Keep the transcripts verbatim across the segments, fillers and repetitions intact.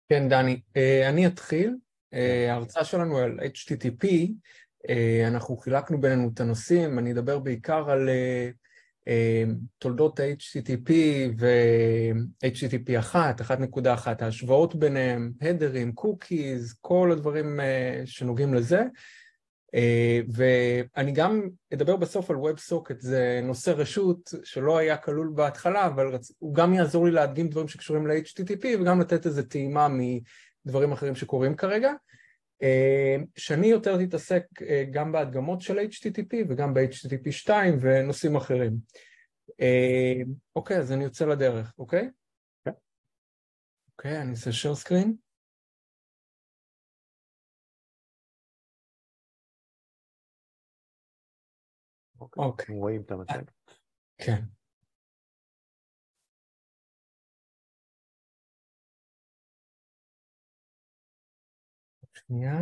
כן, דני, אני אתחיל. ההרצאה שלנו על אייץ' טי טי פי, אנחנו חילקנו בינינו את הנושאים, אני אדבר בעיקר על תולדות ה-אייץ' טי טי פי ו-אייץ' טי טי פי אחת, אחת נקודה אחת, ההשוואות ביניהם, הדרים, קוקיז, כל הדברים שנוגעים לזה, ואני גם אדבר בסוף על WebSocket, זה נושא רשות שלא היה כלול בהתחלה, אבל הוא גם יעזור לי להדגים דברים שקשורים ל-אייץ' טי טי פי, וגם לתת איזו טעימה מדברים אחרים שקורים כרגע. שאני יותר תתעסק גם בהדגמות של אייץ' טי טי פי וגם ב-אייץ' טי טי פי שתיים ונושאים אחרים. אוקיי, אז אני יוצא לדרך, אוקיי? אוקיי, אני אעשה share screen. אוקיי. רואים את המצב. כן. שנייה.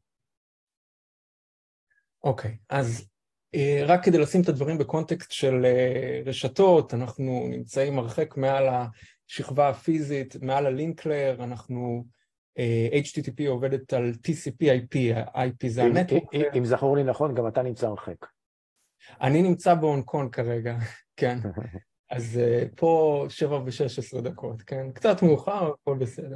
אוקיי, אז רק כדי לשים את הדברים בקונטקסט של רשתות, אנחנו נמצאים הרחק מעל השכבה הפיזית, מעל הלינק לייר, אנחנו, אייץ' טי טי פי עובדת על טי סי פי איי פי, ה-איי פי זה הנטוורק. אם זכור לי נכון, גם אתה נמצא הרחק. אני נמצא בהונג קונג כרגע, כן. אז פה שבע ושש עשרה דקות, כן? קצת מאוחר, הכל בסדר.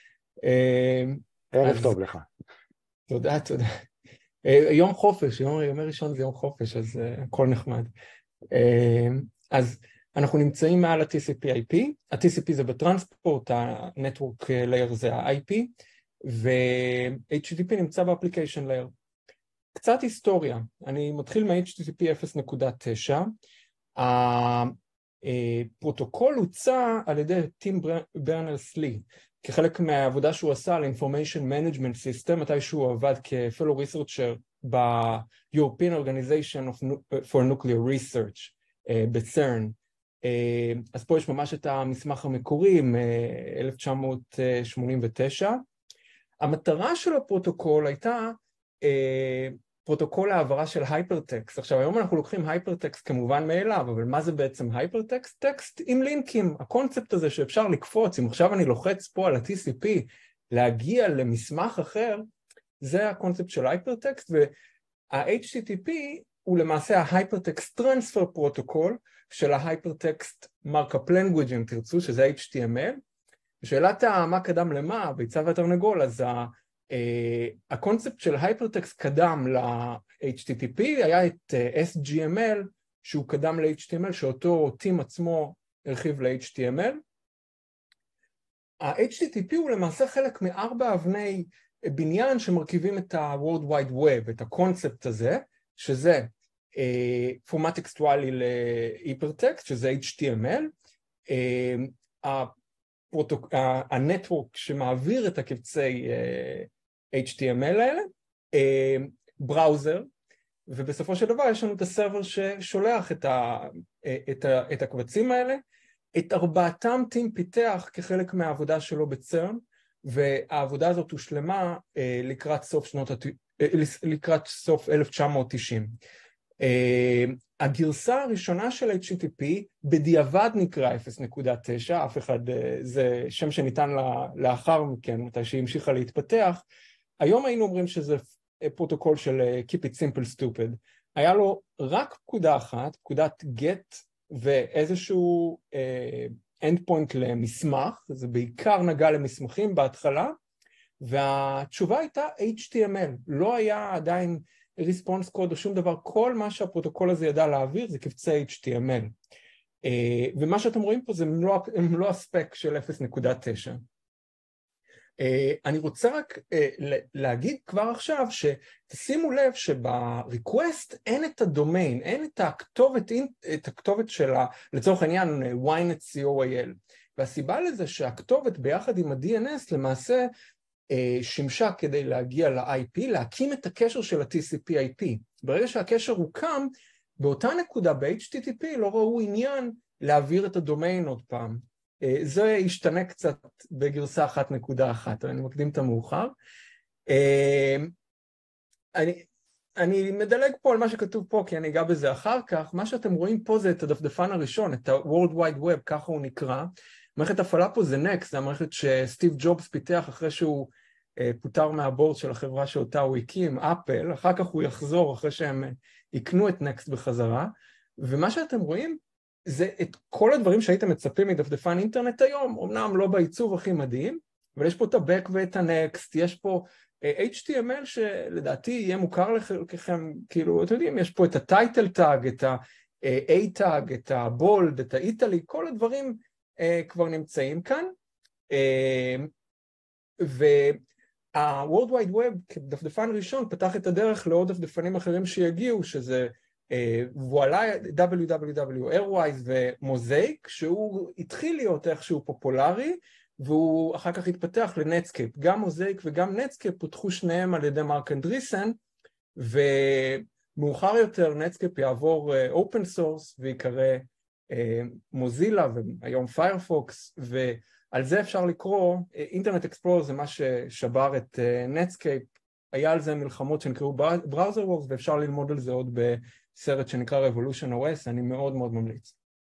ערב טוב לך. תודה, תודה. יום חופש, יום, יום ראשון זה יום חופש, אז הכל נחמד. אז אנחנו נמצאים מעל ה-טי סי פי איי פי, ה-טי סי פי זה בטרנספורט, ה-Network Layer זה ה-איי פי, ו-אייץ' טי טי פי נמצא ב-Application Layer. קצת היסטוריה, אני מתחיל מ-אייץ' טי טי פי אפס נקודה תשע, הפרוטוקול הוצע על ידי טים ברנרס-לי, כחלק מהעבודה שהוא עשה על Information Management System, מתי שהוא עבד כ-Fellow Researcher ב-European Organization for Nuclear Research, ב-סרן. אז פה יש ממש את המסמך המקורי, מ-אלף תשע מאות שמונים ותשע. המטרה של הפרוטוקול הייתה פרוטוקול העברה של הייפרטקסט. עכשיו, היום אנחנו לוקחים הייפרטקסט כמובן מאליו, אבל מה זה בעצם הייפרטקסט? טקסט עם לינקים. הקונספט הזה שאפשר לקפוץ, אם עכשיו אני לוחץ פה על ה-טי סי פי, להגיע למסמך אחר, זה הקונספט של הייפרטקסט, וה-אייץ' טי טי פי הוא למעשה ה-Hypertext Transfer Protocol של ה-Hypertext Markup Language, אם תרצו, שזה אייץ' טי אם אל. ושאלת מה קדם למה, ביצה והתרנגול, אז ה... Uh, הקונספט של הייפרטקסט קדם ל-אייץ' טי טי פי, היה את uh, אס ג'י אם אל, שהוא קדם ל-אייץ' טי אם אל, שאותו טים עצמו הרחיב ל-אייץ' טי אם אל. ה-אייץ' טי טי פי הוא למעשה חלק מארבע אבני בניין שמרכיבים את ה-World Wide Web, את הקונספט הזה, שזה uh, פורמט טקסטואלי להיפרטקסט, שזה אייץ' טי אם אל, uh, הנטוורק שמעביר את הקבצי אייץ' טי אם אל האלה, בראוזר, ובסופו של דבר יש לנו את הסרבר ששולח את, ה, את, ה, את הקבצים האלה. את ארבעתם טים פיתח כחלק מהעבודה שלו בצרן, והעבודה הזאת הושלמה לקראת סוף שנות, לקראת סוף אלף תשע מאות תשעים. הגרסה הראשונה של אייץ' טי טי פי בדיעבד נקרא אפס נקודה תשע, אף אחד, זה שם שניתן לה, לאחר מכן, מתי שהיא המשיכה להתפתח. היום היינו אומרים שזה פרוטוקול של Keep it simple stupid. היה לו רק פקודה אחת, פקודת get ואיזשהו uh, endpoint למסמך, זה בעיקר נגע למסמכים בהתחלה, והתשובה הייתה אייץ' טי אם אל, לא היה עדיין ריספונס קוד או שום דבר, כל מה שהפרוטוקול הזה ידע להעביר זה קבצי אייץ' טי אם אל. Uh, ומה שאתם רואים פה זה מלוא, מלוא הספק של אפס נקודה תשע. Uh, אני רוצה רק uh, להגיד כבר עכשיו שתשימו לב שבריקווסט אין את הדומיין, אין את הכתובת, את הכתובת שלה, לצורך העניין ynet co.il, והסיבה לזה שהכתובת ביחד עם ה-די אן אס למעשה שימשה כדי להגיע ל-איי פי, להקים את הקשר של ה-טי סי פי איי פי. ברגע שהקשר הוקם, באותה נקודה ב-אייץ' טי טי פי לא ראו עניין להעביר את הדומיין עוד פעם. זה ישתנה קצת בגרסה אחת נקודה אחת, אני מקדים את המאוחר. אני, אני מדלג פה על מה שכתוב פה, כי אני אגע בזה אחר כך. מה שאתם רואים פה זה את הדפדפן הראשון, את ה-World Wide Web, ככה הוא נקרא. מערכת הפעלה פה זה נקסט, זה המערכת שסטיב ג'ובס פיתח אחרי שהוא פוטר מהבורד של החברה שאותה הוא הקים, אפל, אחר כך הוא יחזור אחרי שהם יקנו את נקסט בחזרה, ומה שאתם רואים זה את כל הדברים שהייתם מצפים מדפדפן אינטרנט היום, אמנם לא בעיצוב הכי מדהים, אבל יש פה את ה-Back ואת ה-Next, יש פה אייץ' טי אם אל שלדעתי יהיה מוכר לכם, כאילו, אתם יודעים, יש פה את ה-Title Tag, את ה-A Tag, את ה-Bold, את ה-Italy, כל הדברים כבר נמצאים כאן, וה-World Wide Web כדפדפן ראשון פתח את הדרך לעוד דפדפנים אחרים שיגיעו, שזה וואלה, דאבליו דאבליו דאבליו, Airwise ומוזאיק, שהוא התחיל להיות איכשהו פופולרי, והוא אחר כך התפתח לנטסקייפ. גם מוזאיק וגם נטסקייפ פותחו שניהם על ידי מרק אנדריסן, ומאוחר יותר נטסקייפ יעבור אופן סורס ויקרא מוזילה, והיום פיירפוקס, ועל זה אפשר לקרוא, אינטרנט אקספלורר זה מה ששבר את נטסקייפ, היה על זה מלחמות שנקראו בראוזר וורס, ואפשר ללמוד על זה עוד בסרט שנקרא Revolution או אס, אני מאוד מאוד ממליץ.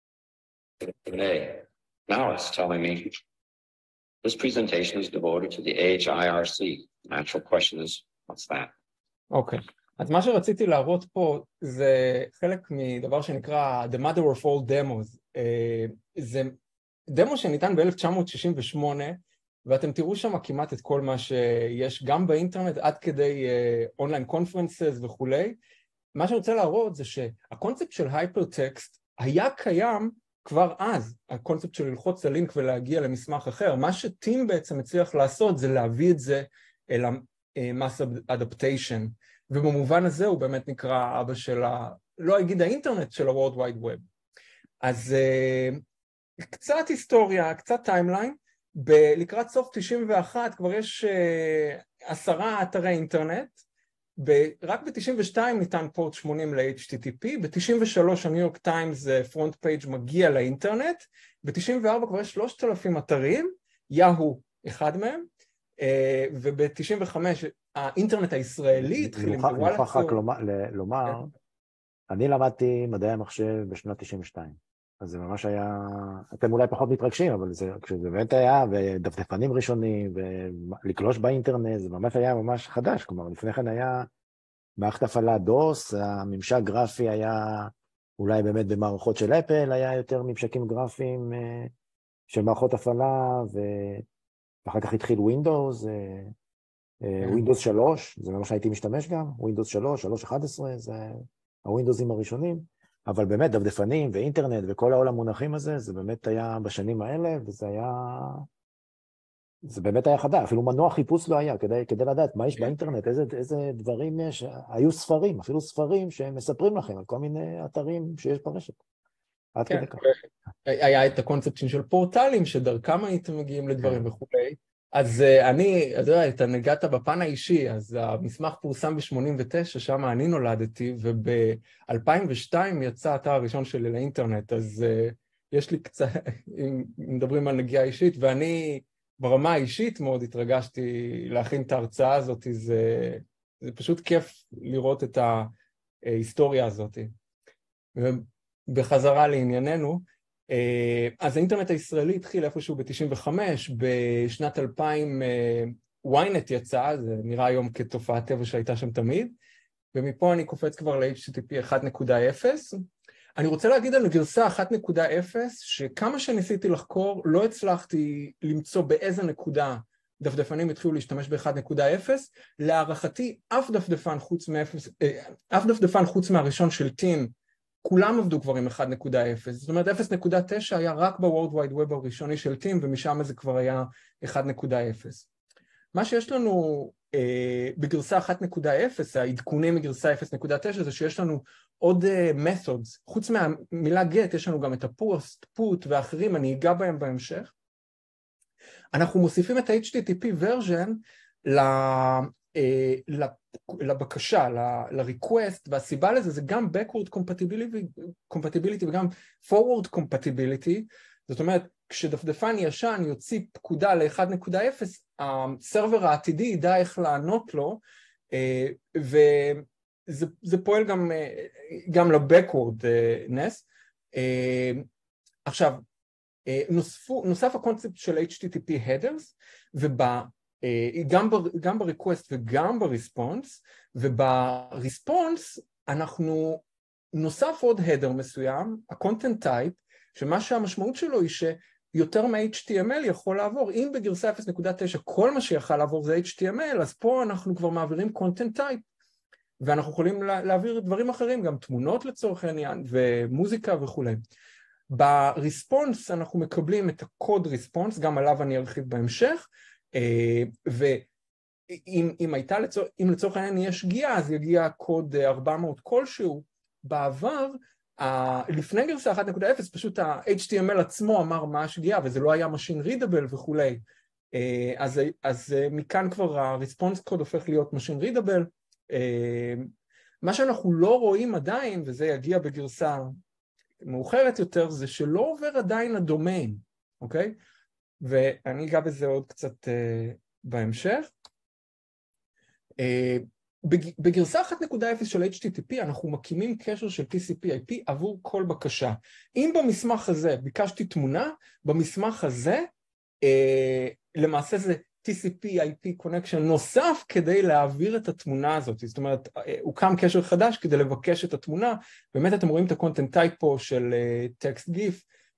Today, now it's telling me this presentation is devoted to the A H I R C. The actual question is, what's that? אוקיי, okay. אז מה שרציתי להראות פה זה חלק מדבר שנקרא The Mother of All Demos. זה דמו שניתן ב-אלף תשע מאות שישים ושמונה, ואתם תראו שם כמעט את כל מה שיש גם באינטרנט, עד כדי אונליין קונפרנסס וכולי. מה שאני רוצה להראות זה שהקונספט של הייפרטקסט היה קיים כבר אז, הקונספט של ללחוץ על לינק ולהגיע למסמך אחר. מה שטים בעצם הצליח לעשות זה להביא את זה אל ה-mass adaptation, ובמובן הזה הוא באמת נקרא אבא של ה... לא אגיד האינטרנט, של ה-World Wide Web. אז uh, קצת היסטוריה, קצת טיימליין, לקראת סוף תשעים ואחת כבר יש uh, עשרה אתרי אינטרנט, ב- רק ב-תשעים ושתיים ניתן פורט שמונים ל-אייץ' טי טי פי, ב-תשעים ושלוש הניו יורק טיימס פרונט פייג' מגיע לאינטרנט, ב-תשעים וארבע כבר יש שלושת אלפים אתרים, יאהו אחד מהם, uh, וב-תשעים וחמש האינטרנט הישראלי התחיל עם וואלה. אני מוכרח רק לומר, אני למדתי מדעי המחשב בשנת תשעים ושתיים, אז זה ממש היה, אתם אולי פחות מתרגשים, אבל זה, כשזה באמת היה, ודפדפנים ראשונים, ולקלוש באינטרנט, זה ממש היה ממש חדש, כלומר, לפני כן היה מערכת הפעלה דוס, הממשק גרפי היה, אולי באמת במערכות של אפל, היה יותר ממשקים גרפיים של מערכות הפעלה, ואחר כך התחיל ווינדוס, ווינדוס שלוש, זה ממש הייתי משתמש גם, ווינדוס שלוש, שלוש אחת עשרה, זה הווינדוסים הראשונים, אבל באמת דפדפנים ואינטרנט וכל העול המונחים הזה, זה באמת היה בשנים האלה, וזה היה, זה באמת היה חדש, אפילו מנוע חיפוש לא היה, כדי, כדי לדעת מה יש באינטרנט, איזה, איזה דברים יש, היו ספרים, אפילו ספרים שמספרים לכם על כל מיני אתרים שיש ברשת. עד כדי כך. היה את הקונספט של פורטלים, שדרכם הייתם מגיעים לדברים וכולי, אז אני, אתה יודע, אתה נגעת בפן האישי, אז המסמך פורסם ב-שמונים ותשע, שם אני נולדתי, וב-אלפיים ושתיים יצא האתר הראשון שלי לאינטרנט, אז יש לי קצת, אם מדברים על נגיעה אישית, ואני ברמה האישית מאוד התרגשתי להכין את ההרצאה הזאת, זה, זה פשוט כיף לראות את ההיסטוריה הזאת. ובחזרה לענייננו, אז האינטרנט הישראלי התחיל איפשהו ב-תשעים וחמש, בשנת אלפיים וויינט יצא, זה נראה היום כתופעת טבע שהייתה שם תמיד, ומפה אני קופץ כבר ל-אייץ' טי טי פי אחת נקודה אפס. אני רוצה להגיד על גרסה אחת נקודה אפס, שכמה שניסיתי לחקור, לא הצלחתי למצוא באיזה נקודה דפדפנים התחילו להשתמש ב-אחת נקודה אפס, להערכתי אף דפדפן חוץ מאפס, אף דפדפן חוץ מהראשון של טים, כולם עבדו כבר עם אחת נקודה אפס, זאת אומרת אפס נקודה תשע היה רק ב-World Wide Web הראשוני של טים, ומשם זה כבר היה אחת נקודה אפס. מה שיש לנו אה, בגרסה אחת נקודה אפס, העדכונים מגרסה אפס נקודה תשע, זה שיש לנו עוד אה, methods, חוץ מהמילה get, יש לנו גם את ה-post, put ואחרים, אני אגע בהם בהמשך. אנחנו מוסיפים את ה-אייץ' טי טי פי version ל... לבקשה, ל-request, והסיבה לזה זה גם backward compatibility וגם forward compatibility, זאת אומרת, כשדפדפן ישן יוציא פקודה ל-אחת נקודה אפס, הסרבר העתידי ידע איך לענות לו, וזה פועל גם, גם ל-backwardness. עכשיו, נוספו, נוסף הקונספט של H T T P headers, וגם גם ב-request וגם ב-response, וב-response אנחנו נוסף עוד header מסוים, ה-content type, שמה שהמשמעות שלו היא שיותר מה-H T M L יכול לעבור. אם בגרסה אפס נקודה תשע כל מה שיכל לעבור זה H T M L, אז פה אנחנו כבר מעבירים content type, ואנחנו יכולים להעביר דברים אחרים, גם תמונות לצורך העניין, ומוזיקה וכו'. ב-response אנחנו מקבלים את הקוד response, גם עליו אני ארחיב בהמשך, ואם אם הייתה לצורך, אם לצורך העניין יש שגיאה, אז יגיע קוד ארבע מאות כלשהו. בעבר, לפני גרסה אחת נקודה אפס, פשוט ה-H T M L עצמו אמר מה השגיאה, וזה לא היה machine readable וכו'. אז, אז מכאן כבר ה-response code הופך להיות machine readable. מה שאנחנו לא רואים עדיין, וזה יגיע בגרסה מאוחרת יותר, זה שלא עובר עדיין לדומיין, אוקיי? ואני אגע בזה עוד קצת uh, בהמשך. Uh, בגרסה אחת נקודה אפס של H T T P אנחנו מקימים קשר של T C P I P עבור כל בקשה. אם במסמך הזה ביקשתי תמונה, במסמך הזה uh, למעשה זה T C P I P connection נוסף כדי להעביר את התמונה הזאת. זאת אומרת, הוקם קשר חדש כדי לבקש את התמונה. באמת אתם רואים את ה-content type פה של text GIF.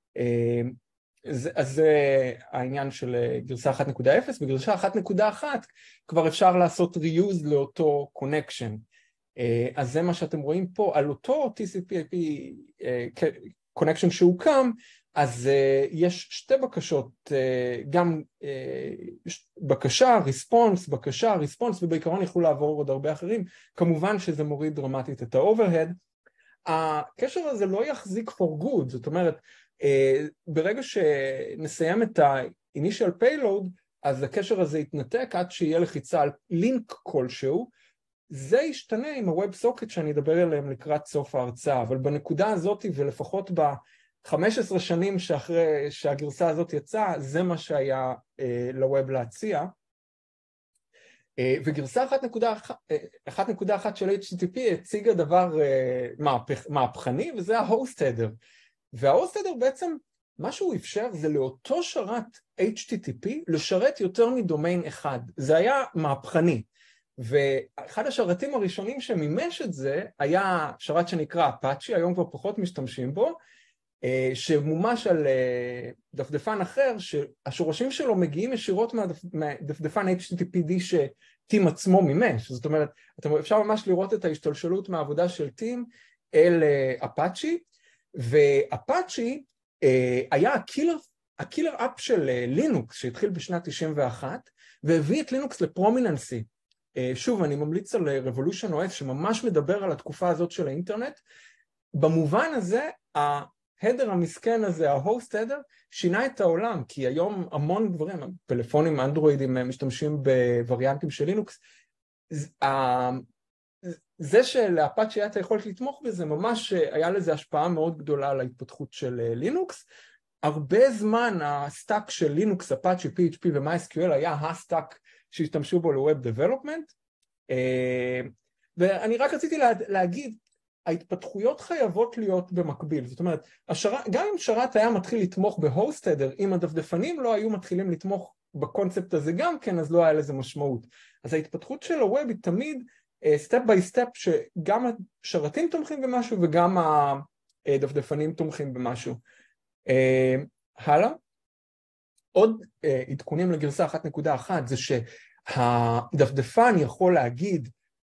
אז זה העניין של גרסה אחת נקודה אפס. בגרסה אחת נקודה אחת כבר אפשר לעשות reuse לאותו connection. אז זה מה שאתם רואים פה. על אותו T C P I P connection שהוקם, אז uh, יש שתי בקשות, uh, גם uh, בקשה, ריספונס, בקשה, ריספונס, ובעיקרון יכולו לעבור עוד הרבה אחרים. כמובן שזה מוריד דרמטית את ה-overhead. הקשר הזה לא יחזיק for good, זאת אומרת, uh, ברגע שנסיים את ה-initial payload, אז הקשר הזה יתנתק עד שיהיה לחיצה על לינק כלשהו. זה ישתנה עם ה-WebSocket שאני אדבר עליהם לקראת סוף ההרצאה, אבל בנקודה הזאת ולפחות ב... חמש עשרה שנים שאחרי שהגרסה הזאת יצאה, זה מה שהיה אה, לווב להציע. אה, וגרסה אחת נקודה אחת של H T T P הציגה דבר אה, מהפך, מהפכני, וזה ה-host header. וה-host header בעצם, מה שהוא אפשר זה לאותו שרת H T T P לשרת יותר מדומיין אחד. זה היה מהפכני. ואחד השרתים הראשונים שמימש את זה, היה שרת שנקרא אפאצ'י, היום כבר פחות משתמשים בו, שמומש על דפדפן אחר, שהשורשים שלו מגיעים ישירות מהדפדפן H T T P D שטים עצמו מימש. זאת אומרת, אפשר ממש לראות את ההשתלשלות מהעבודה של טים אל אפאצ'י, ואפאצ'י היה הקילר, הקילר אפ של לינוקס שהתחיל בשנת תשעים ואחת, והביא את לינוקס לפרומיננסי. שוב, אני ממליץ על Revolution O S שממש מדבר על התקופה הזאת של האינטרנט. במובן הזה, ההדר המסכן הזה, ההוסט הדר, שינה את העולם, כי היום המון דברים, פלאפונים אנדרואידים משתמשים בווריאנטים של לינוקס, זה שלאפאצ'י היה את היכולת לתמוך בזה, ממש היה לזה השפעה מאוד גדולה על ההתפתחות של לינוקס. הרבה זמן הסטאק של לינוקס, אפאצ'י, P H P ו-MySQL היה הסטאק שהשתמשו בו ל-Web Development, ואני רק רציתי להגיד, ההתפתחויות חייבות להיות במקביל, זאת אומרת, השרת, גם אם שרת היה מתחיל לתמוך בהוסט הדר, אם הדפדפנים לא היו מתחילים לתמוך בקונספט הזה גם כן, אז לא היה לזה משמעות. אז ההתפתחות של הווב היא תמיד סטפ ביי סטפ, שגם השרתים תומכים במשהו וגם הדפדפנים תומכים במשהו. הלאה. עוד עדכונים לגרסה אחת נקודה אחת זה שהדפדפן יכול להגיד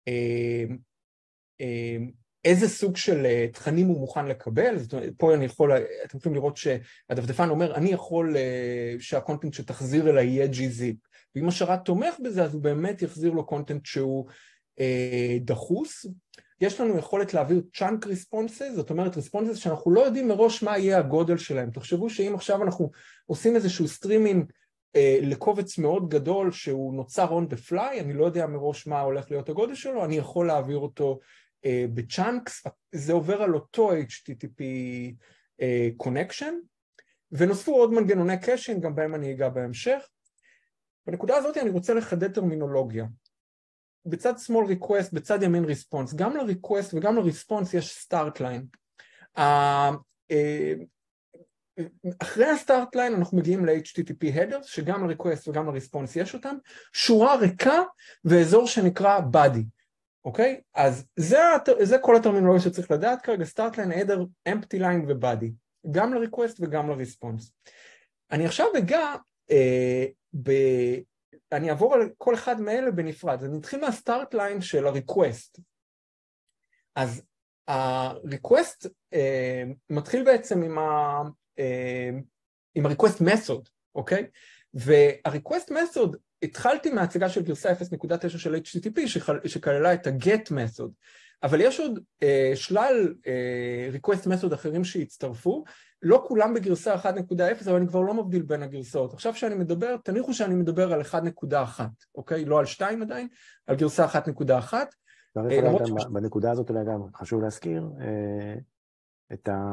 איזה סוג של תכנים הוא מוכן לקבל. זאת אומרת, פה אני יכול, אתם יכולים לראות שהדפדפן אומר, אני יכול שהקונטנט שתחזיר אליי יהיה ג'י-זיפ, ואם השרת תומך בזה, אז הוא באמת יחזיר לו קונטנט שהוא אה, דחוס. יש לנו יכולת להעביר chunk responses, זאת אומרת responses שאנחנו לא יודעים מראש מה יהיה הגודל שלהם. תחשבו שאם עכשיו אנחנו עושים איזשהו סטרימינג אה, לקובץ מאוד גדול שהוא נוצר on the fly, אני לא יודע מראש מה הולך להיות הגודל שלו, אני יכול להעביר אותו בצ'אנקס, זה עובר על אותו H T T P connection, ונוספו עוד מנגנוני קאשינג, גם בהם אני אגע בהמשך. בנקודה הזאת אני רוצה לחדד טרמינולוגיה. בצד שמאל request, בצד ימין response, גם ל-request וגם ל-response יש start line. אחרי הסטארט ליין אנחנו מגיעים ל-אייץ' טי טי פי headers, שגם ל-request וגם ל-response יש אותם, שורה ריקה ואזור שנקרא body, אוקיי? אז זה, זה כל הטרמינולוגיה שצריך לדעת כרגע, start line, header, empty line ו-body, גם ל-request וגם ל-response. אני עכשיו אגע, אה, ב... אני אעבור על כל אחד מאלה בנפרד, אני אתחיל מהסטארט ליין של ה-request. אז ה-request אה, מתחיל בעצם עם ה... עם ה-request method, אוקיי? וה-request method, התחלתי מההצגה של גרסה אפס נקודה תשע של אייץ' טי טי פי שכללה את ה-get method, אבל יש עוד uh, שלל uh, request method אחרים שהצטרפו, לא כולם בגרסה אחת נקודה אפס, אבל אני כבר לא מבדיל בין הגרסאות. עכשיו שאני מדבר, תניחו שאני מדבר על אחת נקודה אחת, אוקיי? לא על שתיים עדיין, על גרסה אחת נקודה אחת. בנקודה הזאת אולי גם חשוב להזכיר, את ה...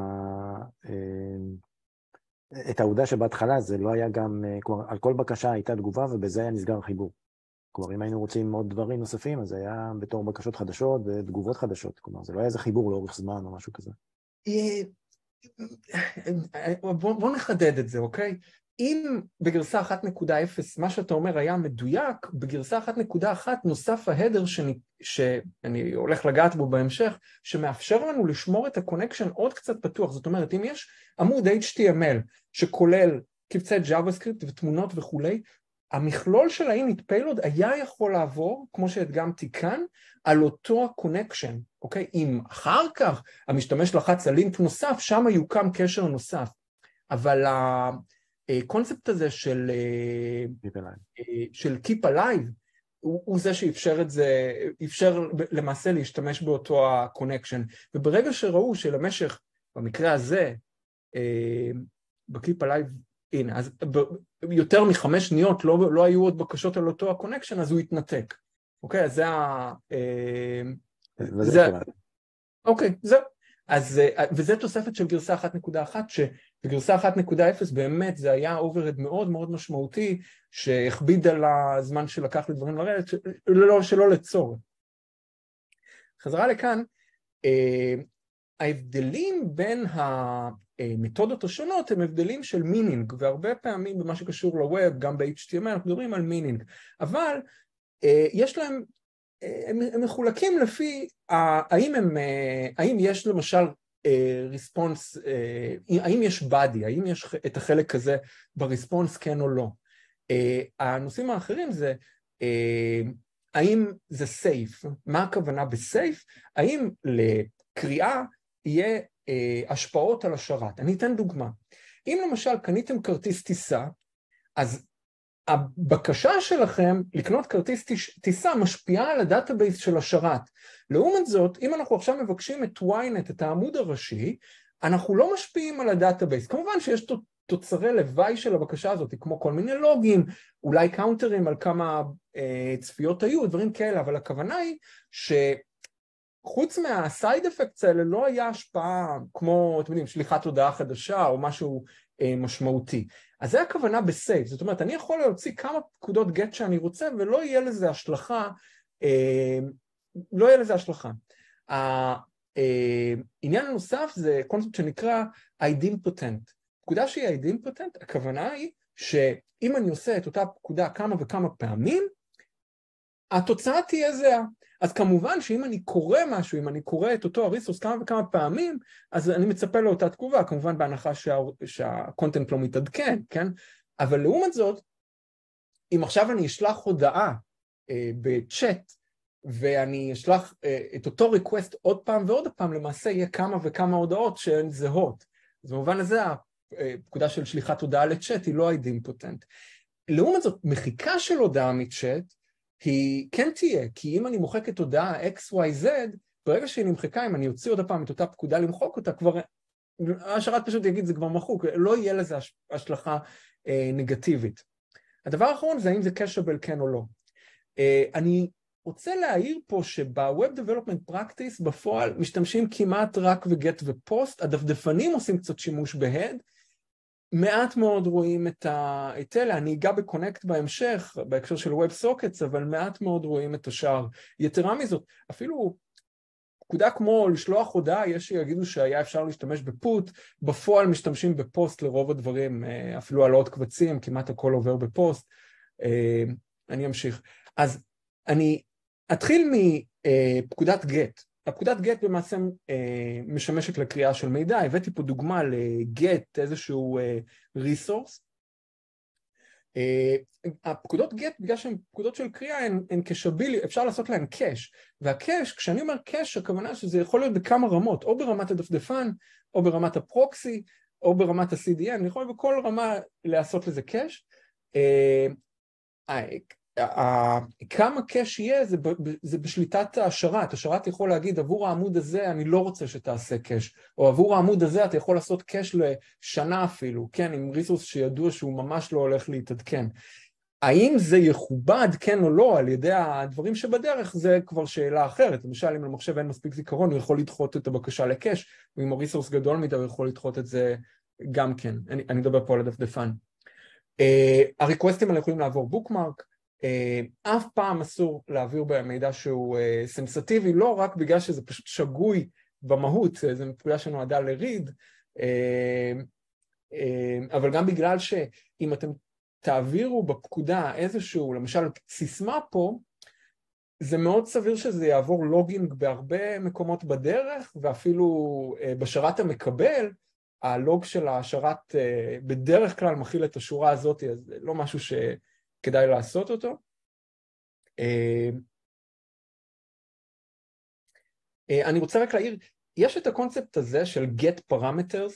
את העובדה שבהתחלה זה לא היה גם, כלומר, על כל בקשה הייתה תגובה ובזה היה נסגר החיבור. כלומר, אם היינו רוצים עוד דברים נוספים, אז זה היה בתור בקשות חדשות ותגובות חדשות. כלומר, זה לא היה איזה חיבור לאורך זמן או משהו כזה. בוא נחדד את זה, אוקיי? אם בגרסה אחת נקודה אפס מה שאתה אומר היה מדויק, בגרסה אחת נקודה אחת נוסף ההדר שאני, שאני הולך לגעת בו בהמשך, שמאפשר לנו לשמור את הקונקשן עוד קצת פתוח. זאת אומרת, אם יש עמוד אייץ' טי אם אל שכולל קבצי JavaScript ותמונות וכולי, המכלול של ה-init payload היה יכול לעבור, כמו שהדגמתי כאן, על אותו הקונקשן, אוקיי? אם אחר כך המשתמש לחץ על לינק נוסף, שם יוקם קשר נוסף. אבל הקונספט הזה של, של Keep Alive, הוא, הוא זה שאפשר את זה, אפשר למעשה להשתמש באותו הקונקשן. וברגע שראו שלמשך, במקרה הזה, ב-Keep Alive, הנה, אז יותר מחמש שניות לא, לא היו עוד בקשות על אותו הקונקשן, אז הוא התנתק. אוקיי, אז זה ה... זה... אוקיי, זהו. אז, וזה תוספת של גרסה אחת נקודה אחת, שבגרסה אחת נקודה אפס באמת זה היה אוברהד מאוד מאוד משמעותי, שהכביד על הזמן שלקח לדברים לרדת, שלא, שלא לצורך. חזרה לכאן, ההבדלים בין המתודות השונות הם הבדלים של מינינג, והרבה פעמים במה שקשור לווב, גם ב-אייץ' טי אם אל, אנחנו מדברים על מינינג, אבל יש להם, הם, הם מחולקים לפי, האם, הם, האם יש למשל ריספונס, האם יש body, האם יש את החלק הזה בריספונס כן או לא. הנושאים האחרים זה, האם זה safe, מה הכוונה ב-safe, האם לקריאה יהיה השפעות על השרת. אני אתן דוגמה. אם למשל קניתם כרטיס טיסה, אז הבקשה שלכם לקנות כרטיס טיסה משפיעה על הדאטאבייס של השרת. לעומת זאת, אם אנחנו עכשיו מבקשים את ynet, את העמוד הראשי, אנחנו לא משפיעים על הדאטאבייס. כמובן שיש תוצרי לוואי של הבקשה הזאת, כמו כל מיני לוגים, אולי קאונטרים על כמה אה, צפיות היו, דברים כאלה, אבל הכוונה היא שחוץ מהסייד אפקטס האלה לא היה השפעה כמו, אתם יודעים, שליחת הודעה חדשה או משהו אה, משמעותי. אז זה הכוונה בסייב, זאת אומרת, אני יכול להוציא כמה פקודות גט שאני רוצה, ולא יהיה לזה השלכה, אה, לא יהיה לזה השלכה. העניין הנוסף זה קונספט שנקרא idempotent. פקודה שהיא idempotent, הכוונה היא שאם אני עושה את אותה פקודה כמה וכמה פעמים, התוצאה תהיה זהה. אז כמובן שאם אני קורא משהו, אם אני קורא את אותו הריסורס כמה וכמה פעמים, אז אני מצפה לאותה תגובה, כמובן בהנחה שה, שהקונטנט לא מתעדכן, כן? אבל לעומת זאת, אם עכשיו אני אשלח הודעה אה, בצ'אט, ואני אשלח אה, את אותו ריקווסט עוד פעם ועוד פעם, למעשה יהיה כמה וכמה הודעות שהן זהות. אז במובן הזה, הפקודה של שליחת הודעה לצ'אט היא לא idempotent. לעומת זאת, מחיקה של הודעה מצ'אט, היא כן תהיה, כי אם אני מוחק את הודעה אקס וואי זד, ברגע שהיא נמחקה, אם אני אוציא עוד פעם את אותה פקודה למחוק אותה, כבר, השרת פשוט יגיד, זה כבר מחוק, לא יהיה לזה השלכה אה, נגטיבית. הדבר האחרון זה האם זה קשבל כן או לא. אה, אני רוצה להעיר פה שב-Web Development Practice בפועל משתמשים כמעט רק וגט ופוסט, הדפדפנים עושים קצת שימוש בהד, מעט מאוד רואים את אלה, אני אגע בקונקט בהמשך, בהקשר של Web Sockets, אבל מעט מאוד רואים את השאר. יתרה מזאת, אפילו פקודה כמו לשלוח הודעה, יש שיגידו שהיה אפשר להשתמש בפוט, בפועל משתמשים בפוסט לרוב הדברים, אפילו על עוד קבצים, כמעט הכל עובר בפוסט. אני אמשיך. אז אני אתחיל מפקודת גט. הפקודת גט במעשה משמשת לקריאה של מידע. הבאתי פה דוגמה לגט, איזשהו ריסורס. הפקודות גט, בגלל שהן פקודות של קריאה, הן, הן קשבילי, אפשר לעשות להן קש. והקש, כשאני אומר קש, הכוונה שזה יכול להיות בכמה רמות, או ברמת הדפדפן, או ברמת הפרוקסי, או ברמת ה-סי די אן, אני יכול בכל רמה לעשות לזה קש. כמה קש יהיה, זה, זה בשליטת השרת. השרת יכול להגיד, עבור העמוד הזה אני לא רוצה שתעשה קש, או עבור העמוד הזה אתה יכול לעשות קש לשנה אפילו, כן, עם ריסורס שידוע שהוא ממש לא הולך להתעדכן. האם זה יכובד, כן או לא, על ידי הדברים שבדרך, זה כבר שאלה אחרת. למשל, אם למחשב אין מספיק זיכרון, הוא יכול לדחות את הבקשה לקש, ואם הריסורס גדול מדי, הוא יכול לדחות את זה גם כן. אני, אני מדבר פה על הדפדפן. Uh, הריקווסטים האלה יכולים לעבור בוקמרק, Uh, אף פעם אסור להעביר בהם מידע שהוא uh, סנסטיבי, לא רק בגלל שזה פשוט שגוי במהות, זה פקודה שנועדה לריד, uh, uh, אבל גם בגלל שאם אתם תעבירו בפקודה איזשהו, למשל סיסמה פה, זה מאוד סביר שזה יעבור לוגינג בהרבה מקומות בדרך, ואפילו uh, בשרת המקבל, הלוג של השרת uh, בדרך כלל מכיל את השורה הזאת, אז זה לא משהו ש... כדאי לעשות אותו. אני רוצה רק להעיר, יש את הקונספט הזה של get parameters,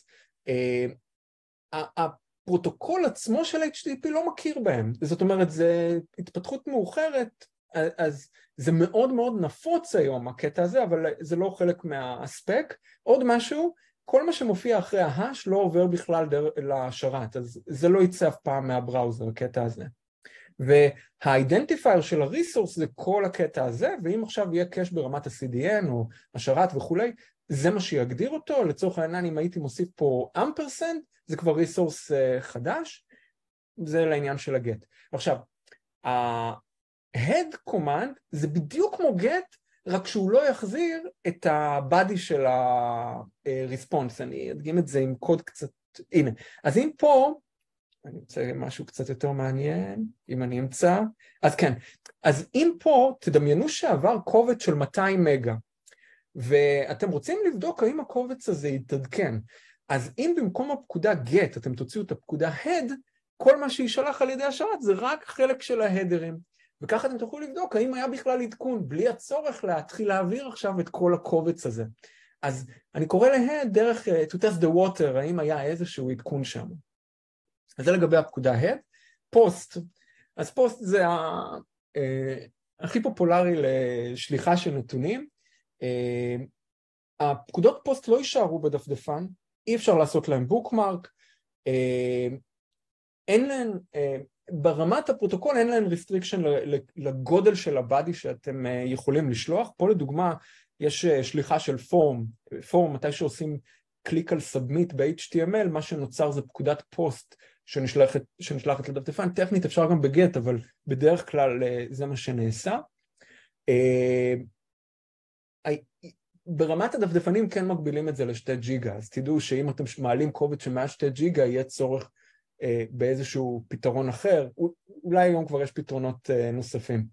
הפרוטוקול עצמו של אייץ' טי טי פי לא מכיר בהם, זאת אומרת, זה התפתחות מאוחרת, אז זה מאוד מאוד נפוץ היום, הקטע הזה, אבל זה לא חלק מהאספק. עוד משהו, כל מה שמופיע אחרי ההש לא עובר בכלל לשרת, אז זה לא יצא אף פעם מהבראוזר, הקטע הזה. והאידנטיפייר של הריסורס זה כל הקטע הזה, ואם עכשיו יהיה קש ברמת ה-סי די אן או השרת וכולי, זה מה שיגדיר אותו. לצורך העניין, אם הייתי מוסיף פה אמפרסנד, זה כבר ריסורס חדש, זה לעניין של הגט. עכשיו, ה-head command זה בדיוק כמו get, רק שהוא לא יחזיר את ה-body של ה-response. אני אדגים את זה עם קוד קצת, הנה. אז אם פה, אני אמצא משהו קצת יותר מעניין, אם אני אמצא, אז כן, אז אם פה תדמיינו שעבר קובץ של מאתיים מגה, ואתם רוצים לבדוק האם הקובץ הזה יתעדכן, אז אם במקום הפקודה get אתם תוציאו את הפקודה head, כל מה שישלח על ידי השרת זה רק חלק של ההדרים, וככה אתם תוכלו לבדוק האם היה בכלל עדכון, בלי הצורך להתחיל להעביר עכשיו את כל הקובץ הזה. אז אני קורא לה דרך to test the water, האם היה איזשהו עדכון שם. אז זה לגבי הפקודה head. פוסט, אז פוסט זה ה, אה, הכי פופולרי לשליחה של נתונים. אה, הפקודות פוסט לא יישארו בדפדפן, אי אפשר לעשות להם בוקמרק, אה, אין להן, אה, ברמת הפרוטוקול אין להן restriction לגודל של הבאדי שאתם אה, יכולים לשלוח. פה לדוגמה יש אה, שליחה של פורם, פורם מתי שעושים קליק על submit ב-אייץ' טי אם אל, מה שנוצר זה פקודת פוסט, שנשלחת, שנשלחת לדפדפן. טכנית אפשר גם בגט, אבל בדרך כלל זה מה שנעשה. ברמת הדפדפנים כן מגבילים את זה לשתי ג'יגה, אז תדעו שאם אתם מעלים קובץ שמעל שתי ג'יגה, יהיה צורך באיזשהו פתרון אחר. אולי היום כבר יש פתרונות נוספים.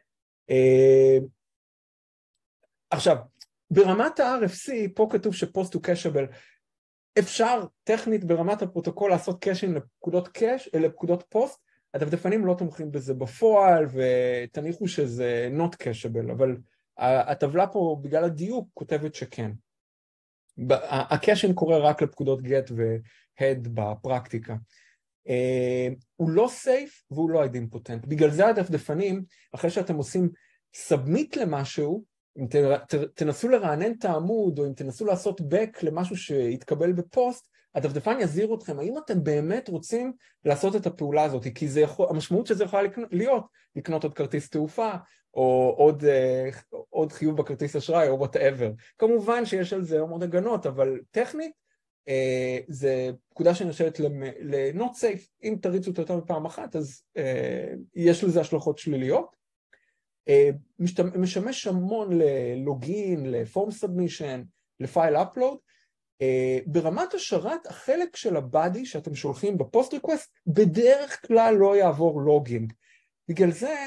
עכשיו, ברמת ה-אר אף סי, פה כתוב שפוסט הוא קשבל, אפשר טכנית ברמת הפרוטוקול לעשות קאשינג לפקודות קאש, לפקודות פוסט, הדפדפנים לא תומכים בזה בפועל, ותניחו שזה not cashable, אבל הטבלה פה בגלל הדיוק כותבת שכן. הקאשינג קורה רק לפקודות get ו-head בפרקטיקה. הוא לא safe והוא לא idempotent, בגלל זה הדפדפנים, אחרי שאתם עושים submit למשהו, אם תנסו לרענן את העמוד, או אם תנסו לעשות back למשהו שיתקבל בפוסט, הדפדפן יזהיר אתכם, האם אתם באמת רוצים לעשות את הפעולה הזאת, כי זה יכול, המשמעות שזה יכול להיות, לקנות עוד כרטיס תעופה, או עוד, עוד חיוב בכרטיס אשראי, או whatever. כמובן שיש על זה עוד הגנות, אבל טכנית, זה פקודה שנחשבת ל-not safe, אם תריצו את יותר מפעם אחת, אז יש לזה השלכות שליליות. משמש המון ללוגין, לפורם סאבמישן, לפייל אפלוד. ברמת השרת, החלק של הבאדי שאתם שולחים בפוסט ריקווסט, בדרך כלל לא יעבור לוגינג. בגלל זה,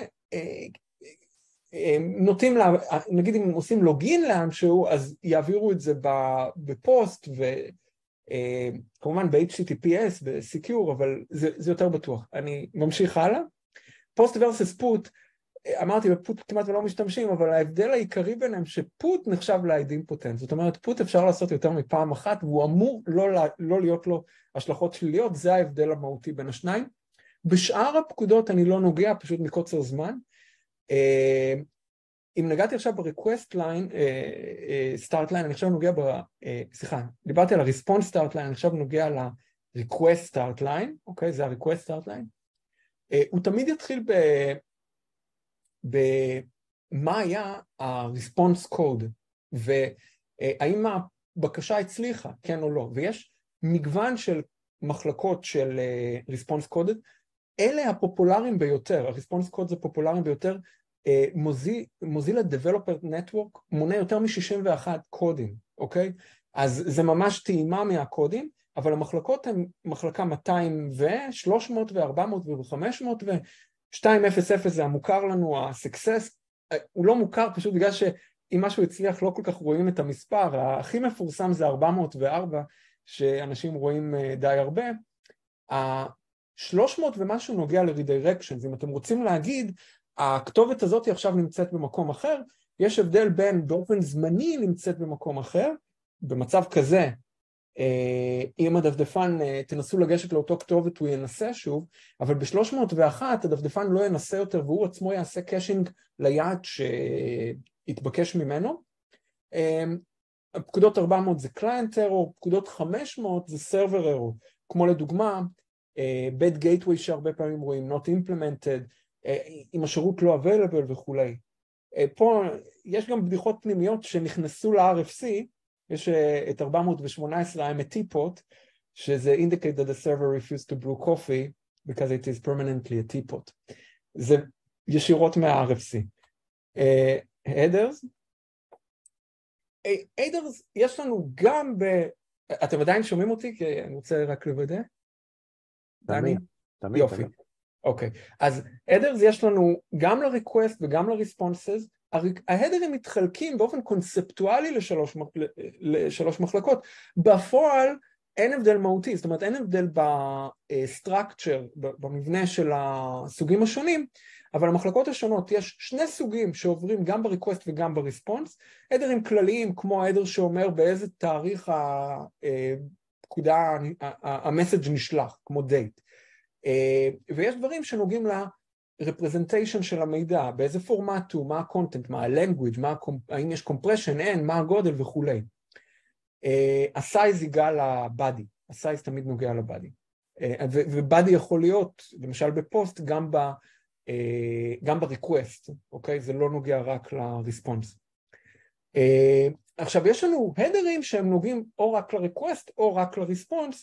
נוטים, לה, נגיד אם עושים לוגין לאנשהו, אז יעבירו את זה בפוסט, וכמובן ב-אייץ' טי טי פי אס, ב-Secure, אבל זה, זה יותר בטוח. אני ממשיך הלאה. פוסט versus put, אמרתי, בפוט כמעט ולא משתמשים, אבל ההבדל העיקרי ביניהם שפוט נחשב לאידמפוטנט. זאת אומרת, פוט אפשר לעשות יותר מפעם אחת, והוא אמור לא, לא להיות לו השלכות שליליות, זה ההבדל המהותי בין השניים. בשאר הפקודות אני לא נוגע, פשוט מקוצר זמן. אם נגעתי עכשיו ב-request line, start line, אני עכשיו נוגע ב... סליחה, דיברתי על ה-response start line, אני עכשיו נוגע ל-request start line, אוקיי, זה ה-request start line. הוא תמיד יתחיל ב... במה היה ה-response code, והאם הבקשה הצליחה, כן או לא, ויש מגוון של מחלקות של response coded, אלה הפופולריים ביותר, ה-response code זה פופולריים ביותר, מוזילה Developer Network מונה יותר מ-שישים ואחד קודים, אוקיי? אז זה ממש טעימה מהקודים, אבל המחלקות הן מחלקה מאתיים ו-שלוש מאות ו-ארבע מאות ו-חמש מאות ו-שתיים אפס אפס זה המוכר לנו, ה-success, הוא לא מוכר פשוט בגלל שאם משהו הצליח לא כל כך רואים את המספר, הכי מפורסם זה ארבע מאות וארבע, שאנשים רואים די הרבה, ה-שלוש מאות ומשהו נוגע ל-redirections, אם אתם רוצים להגיד, הכתובת הזאת עכשיו נמצאת במקום אחר, יש הבדל בין באופן זמני נמצאת במקום אחר, במצב כזה, אם הדפדפן תנסו לגשת לאותו כתובת הוא ינסה שוב, אבל ב-שלוש מאות ואחת הדפדפן לא ינסה יותר והוא עצמו יעשה קאשינג ליעד שהתבקש ממנו. פקודות ארבע מאות זה client error, פקודות חמש מאות זה server error, כמו לדוגמה, bad gateway שהרבה פעמים רואים, not implemented, אם השירות לא available וכולי. פה יש גם בדיחות פנימיות שנכנסו ל-אר אף סי, יש את ארבע מאות ושמונה עשרה I'm a teapot, שזה indicate that the server refused to brew coffee because it is permanently a teapot. זה ישירות מה-אר אף סי. headers. headers יש לנו גם ב... אתם עדיין שומעים אותי? כי אני רוצה רק לוודא. תמיד, תמיד. יופי. אוקיי, אז headers יש לנו גם ל-request וגם ל-responses, ההדרים מתחלקים באופן קונספטואלי לשלוש, לשלוש מחלקות, בפועל אין הבדל מהותי, זאת אומרת אין הבדל בסטרקצ'ר, במבנה של הסוגים השונים, אבל המחלקות השונות יש שני סוגים שעוברים גם ב-request וגם ב-response, הדרים כלליים כמו ההדר שאומר באיזה תאריך הפקודה, המסאג' נשלח, כמו date, ויש דברים שנוגעים לה, representation של המידע, באיזה פורמט הוא, מה ה-content, מה ה-language, מה, האם יש compression, אין, מה הגודל וכולי. ה-size ייגע ל-body, ה-size תמיד נוגע ל-body. ו-body יכול להיות, למשל בפוסט, גם ב-request, אוקיי? זה לא נוגע רק ל-response. עכשיו, יש לנו הדרים שהם נוגעים או רק ל-request או רק ל-response,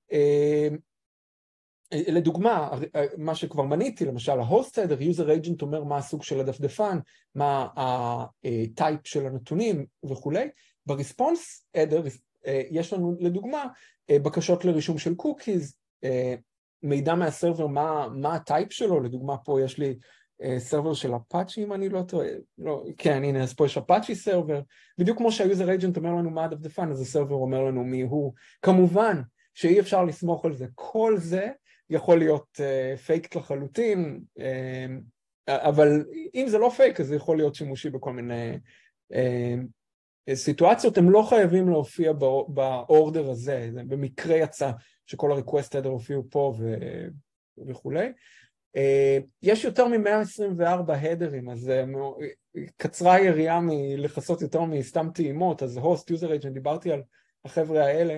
לדוגמה, מה שכבר מניתי, למשל ה-host header, user agent אומר מה הסוג של הדפדפן, מה ה-type של הנתונים וכולי. ב-response header יש לנו לדוגמה בקשות לרישום של cookies, מידע מהסרבר, מה, מה ה-type שלו, לדוגמה פה יש לי סרבר של אפאצ'י אם אני לא טועה, לא, כן הנה אז פה יש אפאצ'י סרבר, בדיוק כמו שה-user agent אומר לנו מה הדפדפן, אז הסרבר אומר לנו מי הוא, כמובן שאי אפשר לסמוך על זה, כל זה יכול להיות פייק לחלוטין, אבל אם זה לא פייק, אז זה יכול להיות שימושי בכל מיני סיטואציות, הם לא חייבים להופיע באורדר הזה, במקרה יצא שכל ה-request header הופיעו פה וכולי. יש יותר מ-מאה עשרים וארבע הדרים, אז קצרה היריעה מלחסות יותר מסתם טעימות, אז host, user agent, דיברתי על החבר'ה האלה,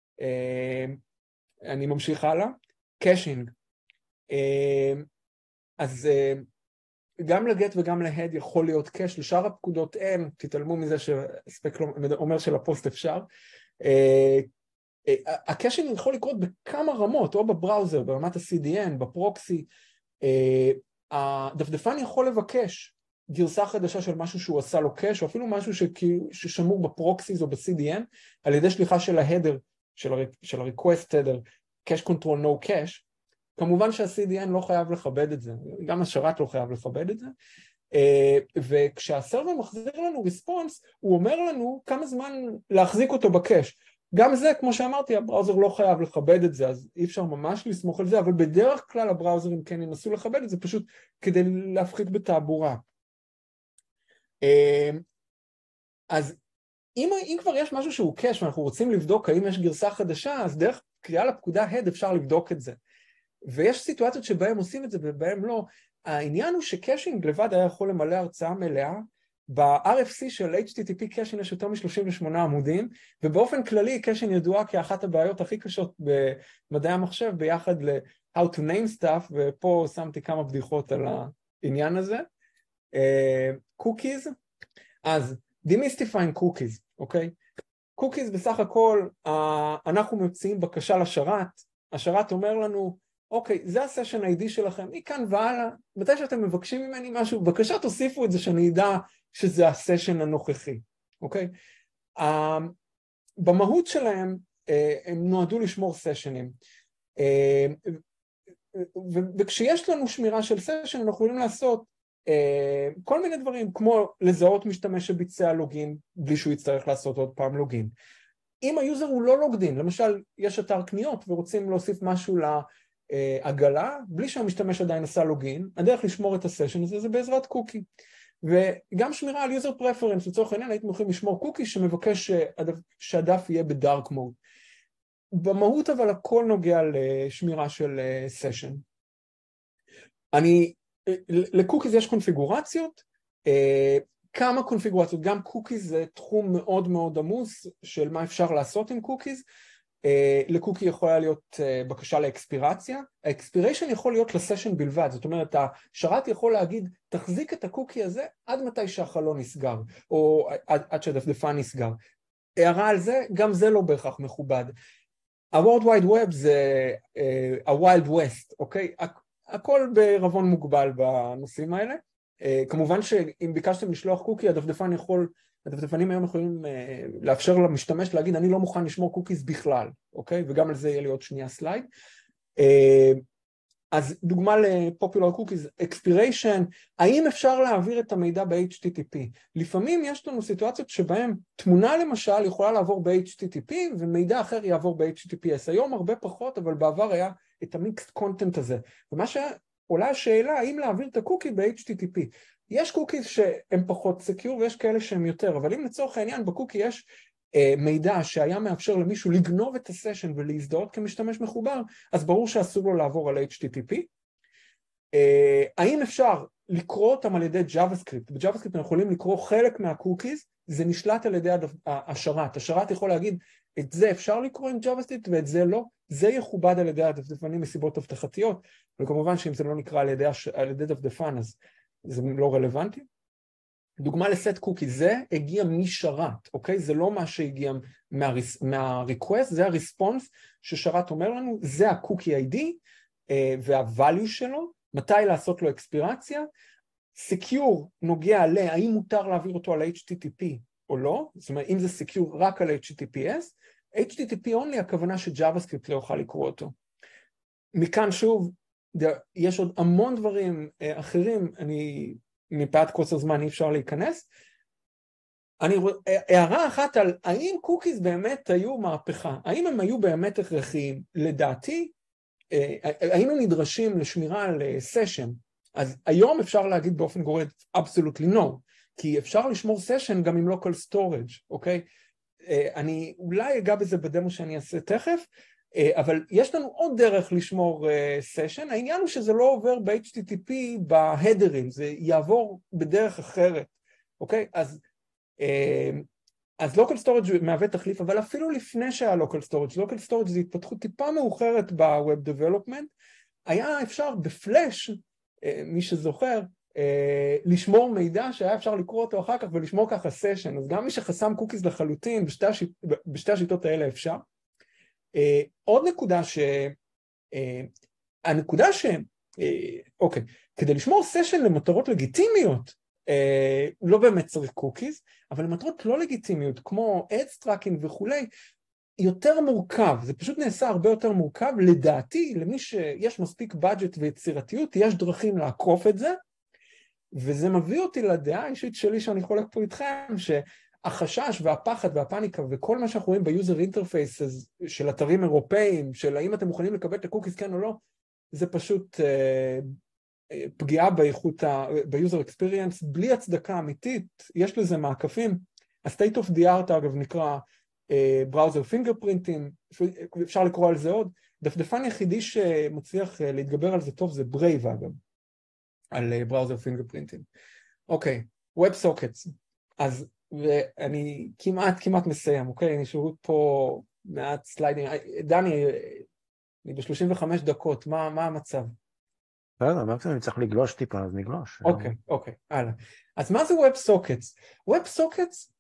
אני ממשיך הלאה. קאשינג, אז גם לגט וגם להד יכול להיות קאש, לשאר הפקודות אין, תתעלמו מזה שהספק אומר שלפוסט אפשר, הקאשינג יכול לקרות בכמה רמות, או בבראוזר, ברמת ה-סי די אן, בפרוקסי, הדפדפן יכול לבקש גרסה חדשה של משהו שהוא עשה לו קאש, או אפילו משהו ששמור בפרוקסיס או ב-סי די אן, על ידי שליחה של ההדר, של ה-request header, cache control no cache, כמובן שה-סי די אן לא חייב לכבד את זה, גם השרת לא חייב לכבד את זה, וכשהסרבר מחזיר לנו ריספונס, הוא אומר לנו כמה זמן להחזיק אותו בקאש. גם זה, כמו שאמרתי, הבראוזר לא חייב לכבד את זה, אז אי אפשר ממש לסמוך על זה, אבל בדרך כלל הבראוזרים כן ינסו לכבד את זה, פשוט כדי להפחית בתעבורה. אז אם, אם כבר יש משהו שהוא קאש, ואנחנו רוצים לבדוק האם יש גרסה חדשה, אז דרך קריאה לפקודה head אפשר לבדוק את זה. ויש סיטואציות שבהם עושים את זה ובהם לא. העניין הוא שקאשינג לבד היה יכול למלא הרצאה מלאה, ב-אר אף סי של אייץ' טי טי פי קאשינג יש יותר מ-שלושים ושמונה עמודים, ובאופן כללי קאשינג ידועה כאחת הבעיות הכי קשות במדעי המחשב, ביחד ל-how to name stuff, ופה שמתי כמה בדיחות על העניין הזה. קוקיז, אז demystifying cookies, אוקיי? קוקיז בסך הכל, אנחנו מציעים בקשה לשרת, השרת אומר לנו, אוקיי, זה הסשן איי די שלכם, מכאן והלאה, מתי שאתם מבקשים ממני משהו, בבקשה תוסיפו את זה שאני אדע שזה הסשן הנוכחי, אוקיי? במהות שלהם, הם נועדו לשמור סשנים, וכשיש לנו שמירה של סשן, אנחנו יכולים לעשות כל מיני דברים, כמו לזהות משתמש שביצע לוגין, בלי שהוא יצטרך לעשות עוד פעם לוגין. אם היוזר הוא לא לוגדין, למשל, יש אתר קניות ורוצים להוסיף משהו לעגלה, בלי שהמשתמש עדיין עשה לוגין, הדרך לשמור את הסשן הזה זה בעזרת קוקי. וגם שמירה על user preference, לצורך העניין, הייתם יכולים לשמור קוקי שמבקש שהדף יהיה בדארק מוד. במהות אבל הכל נוגע לשמירה של סשן. אני, לקוקיז יש קונפיגורציות, כמה קונפיגורציות, גם קוקיז זה תחום מאוד מאוד עמוס של מה אפשר לעשות עם קוקיז. לקוקי יכולה להיות בקשה לאקספירציה, האקספיריישן יכול להיות לסשן בלבד, זאת אומרת השרת יכול להגיד תחזיק את הקוקי הזה עד מתי שהחלון נסגר, או עד, עד שהדפדפן נסגר. הערה על זה, גם זה לא בהכרח מכובד. ה-World Wide Web זה ה-Wild West, אוקיי? הכל בערבון מוגבל בנושאים האלה. כמובן שאם ביקשתם לשלוח קוקי, הדפדפן יכול, הדפדפנים היום יכולים לאפשר למשתמש להגיד, אני לא מוכן לשמור קוקיז בכלל, אוקיי? וגם על זה יהיה לי עוד שנייה סלייד. אז דוגמה ל-Popular Cookies, Expiration, האם אפשר להעביר את המידע ב-אייץ' טי טי פי? לפעמים יש לנו סיטואציות שבהן תמונה למשל יכולה לעבור ב-אייץ' טי טי פי, ומידע אחר יעבור ב-אייץ' טי טי פי אס. היום הרבה פחות, אבל בעבר היה את המיקסט קונטנט הזה. ומה שעולה השאלה, האם להעביר את הקוקי ב-אייץ' טי טי פי? יש קוקיז שהם פחות סקיור, ויש כאלה שהם יותר, אבל אם לצורך העניין בקוקי יש אה, מידע שהיה מאפשר למישהו לגנוב את הסשן ולהזדהות כמשתמש מחובר, אז ברור שאסור לו לעבור על אייץ' טי טי פי. אה, האם אפשר לקרוא אותם על ידי JavaScript? ב-JavaScript אנחנו יכולים לקרוא חלק מהקוקיז, זה נשלט על ידי השרת. השרת יכול להגיד, את זה אפשר לקרוא עם JavaScript ואת זה לא, זה יכובד על ידי הדפדפנים מסיבות הבטחתיות, וכמובן שאם זה לא נקרא על ידי, על ידי דפדפן, אז זה לא רלוונטי. דוגמה לסט קוקי, זה הגיע משרת, אוקיי? זה לא מה שהגיע מה-request, זה הרספונס ששרת אומר לנו, זה הקוקי איי די וה-value שלו, מתי לעשות לו אקספירציה, secure נוגע ל, האם מותר להעביר אותו על אייץ' טי טי פי או לא, זאת אומרת, אם זה secure רק על אייץ' טי טי אס, אייץ' טי טי פי only, הכוונה ש-JavaScript לא יוכל לקרוא אותו. מכאן שוב, יש עוד המון דברים אחרים, אני מפאת קוצר זמן אי אפשר להיכנס. אני, הערה אחת על האם קוקיז באמת היו מהפכה, האם הם היו באמת הכרחיים? לדעתי, האם הם נדרשים לשמירה על סשן? אז היום אפשר להגיד באופן גורף, absolutely no, כי אפשר לשמור סשן גם עם local storage, אוקיי? אני אולי אגע בזה בדמו שאני אעשה תכף, אבל יש לנו עוד דרך לשמור סשן, העניין הוא שזה לא עובר ב-אייץ' טי טי פי בהדרים, זה יעבור בדרך אחרת, אוקיי? אז, אז local storage מהווה תחליף, אבל אפילו לפני שהיה local storage, local storage זה התפתחות טיפה מאוחרת ב-Web Development, היה אפשר בפלאש, מי שזוכר, לשמור מידע שהיה אפשר לקרוא אותו אחר כך ולשמור ככה סשן, אז גם מי שחסם קוקיז לחלוטין, בשתי, השיט, בשתי השיטות האלה אפשר. Uh, עוד נקודה ש... Uh, הנקודה ש... Uh, אוקיי, כדי לשמור סשן למטרות לגיטימיות, לא באמת צריך קוקיז, אבל למטרות לא לגיטימיות, כמו ads tracking וכולי, יותר מורכב, זה פשוט נעשה הרבה יותר מורכב, לדעתי, למי שיש מספיק בדג'ט ויצירתיות, יש דרכים לעקוף את זה, וזה מביא אותי לדעה האישית שלי שאני חולק פה איתכם, שהחשש והפחד והפאניקה וכל מה שאנחנו רואים ביוזר אינטרפייס של אתרים אירופאים, של האם אתם מוכנים לקבל את הקוקיז כן או לא, זה פשוט אה, פגיעה באיכות, ביוזר אקספיריאנס, בלי הצדקה אמיתית, יש לזה מעקפים. ה-state of the art אגב נקרא בראוזר פינגרפרינטים, אפשר לקרוא על זה עוד, דפדפן יחידי שמצליח להתגבר על זה טוב זה ברייב אגב, על בראוזר פינגרפרינטים. אוקיי, WebSockets, אז ואני כמעט כמעט מסיים, אוקיי, נשארו פה מעט סליידים, דני, אני ב-שלושים וחמש דקות, מה, מה המצב? בסדר, מקסימום אני צריך לגלוש טיפה, אז נגלוש. אוקיי, אוקיי, הלאה. אז מה זה WebSockets? WebSockets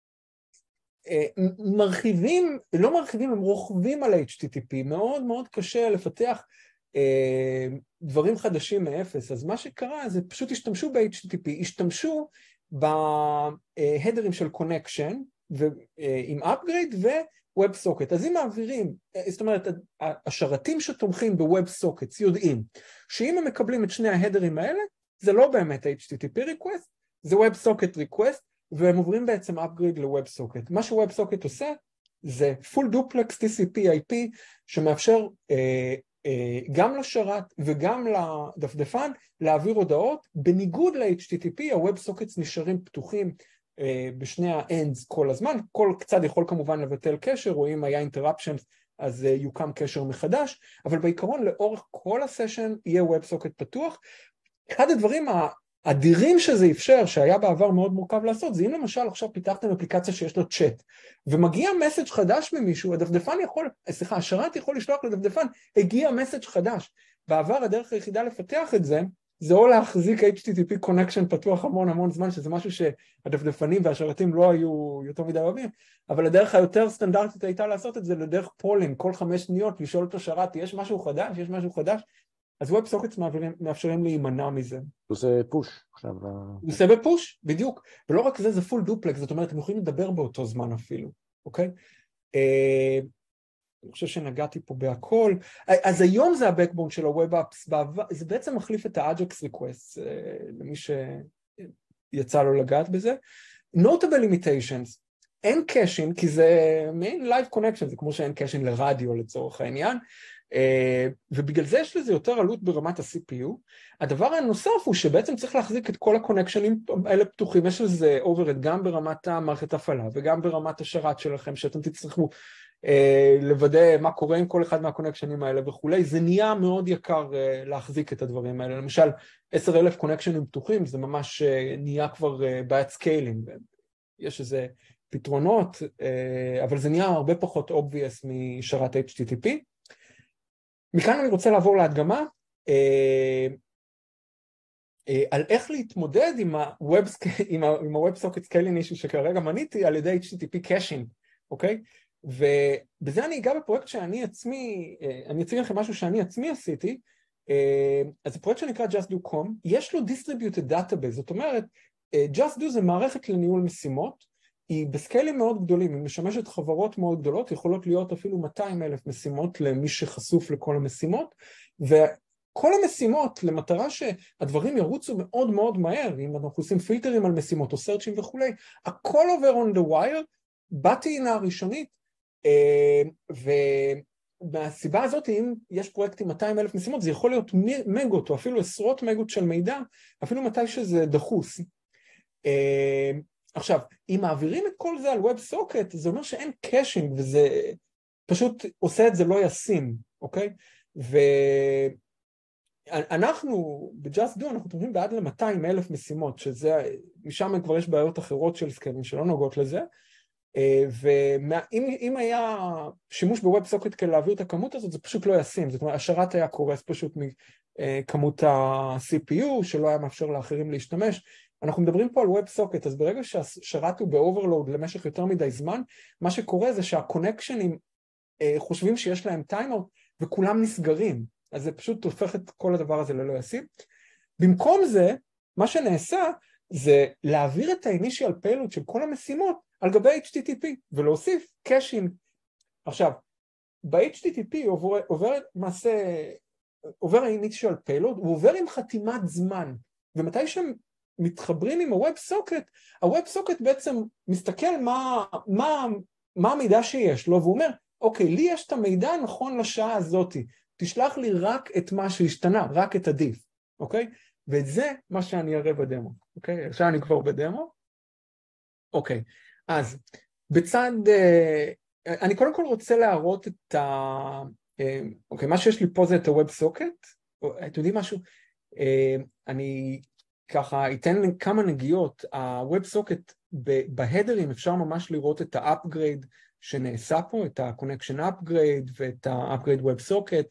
מרחיבים, לא מרחיבים, הם רוכבים על ה-אייץ' טי טי פי, מאוד מאוד קשה לפתח אה, דברים חדשים מאפס, אז מה שקרה זה פשוט השתמשו ב-אייץ' טי טי פי, השתמשו בהדרים של קונקשן, עם upgrade ו-WebSocket, אז אם מעבירים, זאת אומרת, השרתים שתומכים ב-WebSockets יודעים, שאם הם מקבלים את שני ההדרים האלה, זה לא באמת אייץ' טי טי פי request, זה WebSocket request, והם עוברים בעצם upgrade ל-WebSocket. מה ש-WebSocket עושה זה full duplex טי סי פי איי פי שמאפשר אה, אה, גם לשרת וגם לדפדפן להעביר הודעות, בניגוד ל-אייץ' טי טי פי, ה-WebSockets נשארים פתוחים אה, בשני ה-ends כל הזמן, כל קצת יכול כמובן לבטל קשר, או אם היה interruptions אז אה, יוקם קשר מחדש, אבל בעיקרון לאורך כל הסשן יהיה WebSocket פתוח. אחד הדברים ה... אדירים שזה אפשר, שהיה בעבר מאוד מורכב לעשות, זה אם למשל עכשיו פיתחתם אפליקציה שיש לו צ'אט, ומגיע מסאג' חדש ממישהו, הדפדפן יכול, סליחה, השרת יכול לשלוח לדפדפן, הגיע מסאג' חדש. בעבר הדרך היחידה לפתח את זה, זה או להחזיק אייץ' טי טי פי connection פתוח המון המון זמן, שזה משהו שהדפדפנים והשרתים לא היו יותר מדי אוהבים, אבל הדרך היותר סטנדרטית הייתה לעשות את זה לדרך פולינג, כל חמש שניות, לשאול אותו שרת, יש משהו חדש, יש משהו חדש, אז WebSockets מאפשרים להימנע מזה. הוא עושה פוש עכשיו. הוא עושה בפוש, בדיוק. ולא רק זה, זה פול דופלקס, זאת אומרת, הם יכולים לדבר באותו זמן אפילו, אוקיי? אני חושב שנגעתי פה בהכל. אז היום זה ה-Backbone של ה-Web Apps, זה בעצם מחליף את ה-Ajax Requests, למי שיצא לו לגעת בזה. Notable Limitations, אין קאשין, כי זה main live connection, זה כמו שאין קאשין לרדיו לצורך העניין, Uh, ובגלל זה יש לזה יותר עלות ברמת ה-סי פי יו. הדבר הנוסף הוא שבעצם צריך להחזיק את כל הקונקשנים האלה פתוחים, יש לזה overhead גם ברמת המערכת הפעלה וגם ברמת השרת שלכם, שאתם תצטרכו uh, לוודא מה קורה עם כל אחד מהקונקשנים האלה וכולי, זה נהיה מאוד יקר uh, להחזיק את הדברים האלה, למשל עשרת אלפים קונקשנים פתוחים, זה ממש uh, נהיה כבר uh, בעיית סקיילינג, יש איזה פתרונות, uh, אבל זה נהיה הרבה פחות obvious משרת אייץ' טי טי פי. מכאן אני רוצה לעבור להדגמה אה, אה, על איך להתמודד עם ה-WebSocket Scaling issue שכרגע מניתי על ידי אייץ' טי טי פי קאשינג, אוקיי? ובזה אני אגע בפרויקט שאני עצמי, אה, אני אציג לכם משהו שאני עצמי עשיתי, אה, אז זה פרויקט שנקרא Just Do דוט קום, יש לו Distributed Database, זאת אומרת, אה, Just Do זה מערכת לניהול משימות, היא בסקיילים מאוד גדולים, היא משמשת חברות מאוד גדולות, יכולות להיות אפילו מאתיים אלף משימות למי שחשוף לכל המשימות, וכל המשימות למטרה שהדברים ירוצו מאוד מאוד מהר, אם אנחנו עושים פילטרים על משימות או סרצ'ים וכולי, הכל עובר on the wire, בטעינה הראשונית, ומהסיבה הזאת, אם יש פרויקטים מאתיים אלף משימות, זה יכול להיות מגות או אפילו עשרות מגות של מידע, אפילו מתי שזה דחוס. עכשיו, אם מעבירים את כל זה על WebSocket, זה אומר שאין קאשינג, וזה פשוט עושה את זה לא ישים, אוקיי? ואנחנו, ב-Just Do, אנחנו תומכים בעד ל-מאתיים אלף משימות, שזה, משם כבר יש בעיות אחרות של סקיילים שלא נוגעות לזה, ואם היה שימוש ב-WebSocket כדי להעביר את הכמות הזאת, זה פשוט לא ישים, זאת אומרת, השרת היה קורס פשוט מכמות ה-סי פי יו, שלא היה מאפשר לאחרים להשתמש, אנחנו מדברים פה על WebSocket, אז ברגע שהשרת הוא באוברלואוד למשך יותר מדי זמן, מה שקורה זה שהקונקשנים אה, חושבים שיש להם טיימאוט, וכולם נסגרים, אז זה פשוט הופך את כל הדבר הזה ללא ישים. במקום זה, מה שנעשה, זה להעביר את ה-initial payload של כל המשימות על גבי אייץ' טי טי פי, ולהוסיף קאשינג. עכשיו, ב-אייץ' טי טי פי עובר, עובר, מעשה, עובר ה-initial payload, הוא עובר עם חתימת זמן, ומתי שהם מתחברים עם ה-WebSocket, ה-WebSocket בעצם מסתכל מה, מה, מה המידע שיש לו, והוא אומר, אוקיי, לי יש את המידע נכון לשעה הזאת, תשלח לי רק את מה שהשתנה, רק את הדיף, אוקיי? וזה מה שאני אראה בדמו, אוקיי? עכשיו אני כבר בדמו. אוקיי, אז בצד, אני קודם כל רוצה להראות את ה... אוקיי, מה שיש לי פה זה את ה-WebSocket, אתם יודעים משהו? אני ככה אתן כמה נגיעות, ה-WebSocket בהדרים אפשר ממש לראות את ה-upgrade שנעשה פה, את ה-connection upgrade ואת ה-upgrade WebSocket.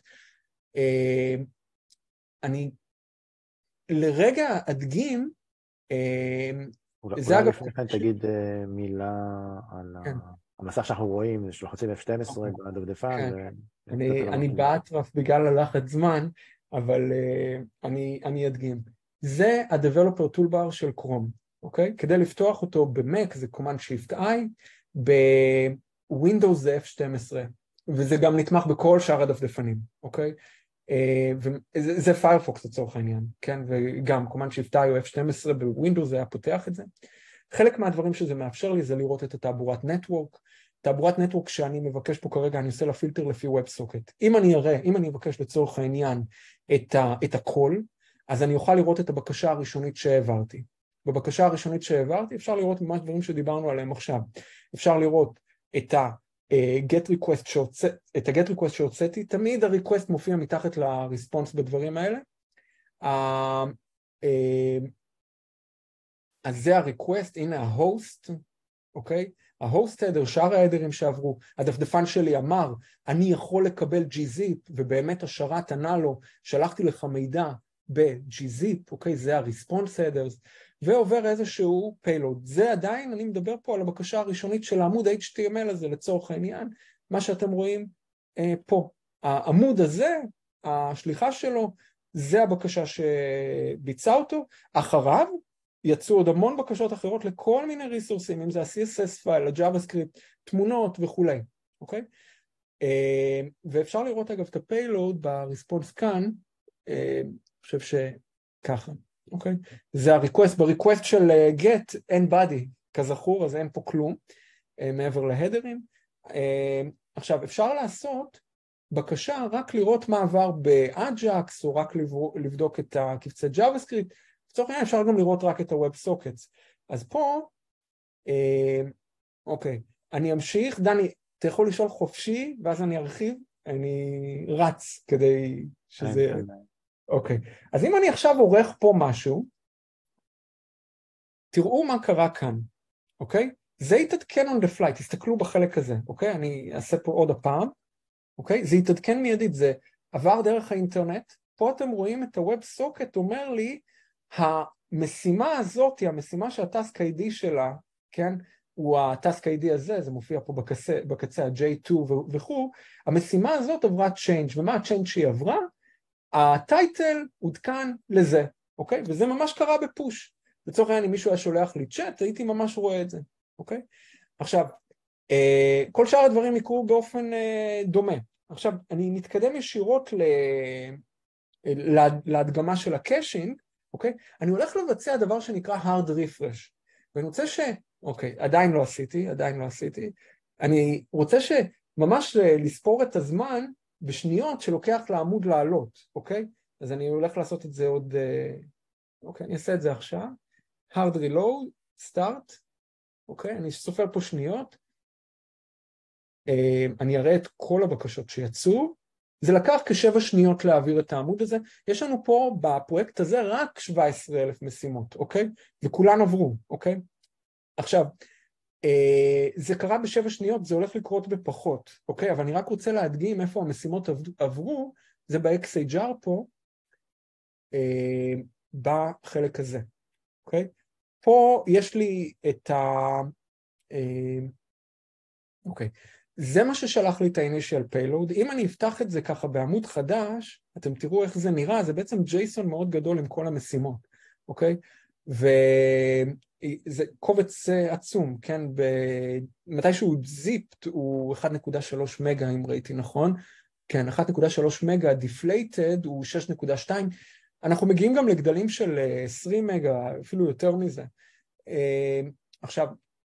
אני לרגע אדגים, זה אגב... לפני כן תגיד מילה על המסך שאנחנו רואים, יש לוחצים אף שתים עשרה בדפדפן. אני באטרף בגלל הלחץ זמן, אבל אני אדגים. זה ה-Developer Toolbar של קרום, אוקיי? כדי לפתוח אותו במק זה Command Shift I, בווינדוס זה אף שתים עשרה, וזה גם נתמך בכל שאר הדפדפנים, אוקיי? וזה, זה פיירפוקס לצורך העניין, כן? וגם Command Shift I או אף שתים עשרה בווינדוס זה היה פותח את זה. חלק מהדברים שזה מאפשר לי זה לראות את התעבורת נטוורק, תעבורת נטוורק שאני מבקש פה כרגע, אני עושה לה פילטר לפי WebSocket. אם אני אראה, אם אני אבקש לצורך העניין את, ה, את הכל, אז אני אוכל לראות את הבקשה הראשונית שהעברתי. בבקשה הראשונית שהעברתי אפשר לראות ממש דברים שדיברנו עליהם עכשיו. אפשר לראות את ה get request שהוצא, את ה-get request שהוצאתי, תמיד ה-request מופיע מתחת ל-response בדברים האלה. אז זה ה-request, הנה ה-host, אוקיי? ה-host header, שאר ההדרים שעברו, הדפדפן שלי אמר, אני יכול לקבל ג'י-זיפ, ובאמת השרת ענה לו, שלחתי לך מידע ב-ג'י-זיפ, אוקיי? זה ה-response headers, ועובר איזשהו payload. זה עדיין, אני מדבר פה על הבקשה הראשונית של העמוד אייץ' טי אם אל הזה לצורך העניין, מה שאתם רואים אה, פה. העמוד הזה, השליחה שלו, זה הבקשה שביצע אותו. אחריו יצאו עוד המון בקשות אחרות לכל מיני ריסורסים, אם זה ה-סי אס אס פייל, ה-JavaScript, תמונות וכולי, אוקיי? אה, ואפשר לראות אגב את הפיילוד ברספונס כאן, אה, אני חושב שככה. אוקיי? זה ה-request, ב-request של get אין body, כזכור, אז אין פה כלום, מעבר להדרים. עכשיו, אפשר לעשות בקשה רק לראות מה עבר ב-Ajax, או רק לבדוק את הקבצי JavaScript, בצורך העניין אפשר גם לראות רק את ה-WebSockets. אז פה, אוקיי, אני אמשיך, דני, אתה יכול לשאול חופשי, ואז אני ארחיב, אני רץ כדי שזה... אוקיי, אז אם אני עכשיו עורך פה משהו, תראו מה קרה כאן, אוקיי? זה יתעדכן on the fly, תסתכלו בחלק הזה, אוקיי? אני אעשה פה עוד הפעם, אוקיי? זה יתעדכן מיידית, זה עבר דרך האינטרנט, פה אתם רואים את ה-WebSocket אומר לי, המשימה הזאת, המשימה שהטאסק איי די שלה, כן? הוא הטאסק איי די הזה, זה מופיע פה בקצה, בקצה ה-ג'יי טו וכו', המשימה הזאת עברה change, ומה ה-change שהיא עברה? הטייטל עודכן לזה, אוקיי? וזה ממש קרה בפוש. לצורך העניין, אם מישהו היה שולח לי צ'אט, הייתי ממש רואה את זה, אוקיי? עכשיו, אה, כל שאר הדברים יקרו באופן אה, דומה. עכשיו, אני מתקדם ישירות ל... לה, להדגמה של הקאשינג, אוקיי? אני הולך לבצע דבר שנקרא hard refresh. ואני רוצה ש... אוקיי, עדיין לא עשיתי, עדיין לא עשיתי. אני רוצה שממש לספור את הזמן, בשניות שלוקח לעמוד לעלות, אוקיי? אז אני הולך לעשות את זה עוד, אוקיי, אני אעשה את זה עכשיו. hard reload, start, אוקיי? אני סופר פה שניות. אני אראה את כל הבקשות שיצאו. זה לקח כשבע שניות להעביר את העמוד הזה. יש לנו פה בפרויקט הזה רק שבע עשרה אלף משימות, אוקיי? וכולן עברו, אוקיי? עכשיו, זה קרה בשבע שניות, זה הולך לקרות בפחות, אוקיי? אבל אני רק רוצה להדגים איפה המשימות עברו, זה ב-אקס איי ג'אר פה, בחלק הזה, אוקיי? פה יש לי את ה... אוקיי, זה מה ששלח לי את ה-initial payload. אם אני אפתח את זה ככה בעמוד חדש, אתם תראו איך זה נראה, זה בעצם ג'ייסון מאוד גדול עם כל המשימות, אוקיי? וזה קובץ עצום, כן, מתישהו זיפט הוא אחת נקודה שלוש מגה, אם ראיתי נכון, כן, אחת נקודה שלוש מגה, דיפלייטד הוא שש נקודה שתיים, אנחנו מגיעים גם לגדלים של עשרים מגה, אפילו יותר מזה. עכשיו,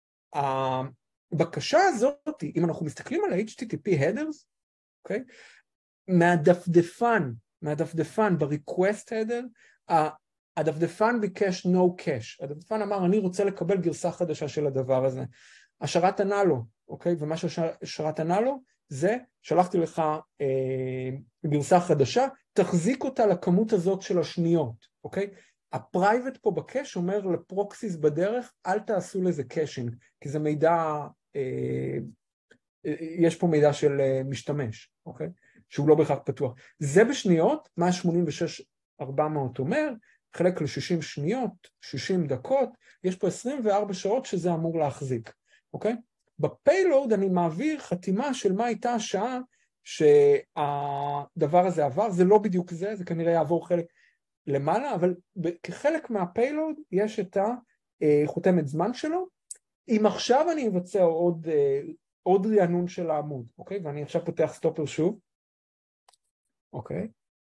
הבקשה הזאת, אם אנחנו מסתכלים על ה-אייץ' טי טי פי headers, אוקיי? מהדפדפן, מהדפדפן ב-request header, הדפדפן ביקש no cache, הדפדפן אמר, אני רוצה לקבל גרסה חדשה של הדבר הזה. השרת ענה לו, אוקיי? ומה שהשרת ענה לו, זה, שלחתי לך אה, גרסה חדשה, תחזיק אותה לכמות הזאת של השניות, אוקיי? הפרייבט פה בקש אומר לפרוקסיס בדרך, אל תעשו לזה קשינג, כי זה מידע, אה, יש פה מידע של אה, משתמש, אוקיי? שהוא לא בהכרח פתוח. זה בשניות, מאה שמונים ושש ארבע מאות אומר, חלק ל-שישים שניות, שישים דקות, יש פה עשרים וארבע שעות שזה אמור להחזיק, אוקיי? בפיילוד אני מעביר חתימה של מה הייתה השעה שהדבר הזה עבר, זה לא בדיוק זה, זה כנראה יעבור חלק למעלה, אבל כחלק מהפיילוד יש את החותמת זמן שלו, אם עכשיו אני אבצע עוד, עוד רענון של העמוד, אוקיי? ואני עכשיו פותח סטופר שוב, אוקיי?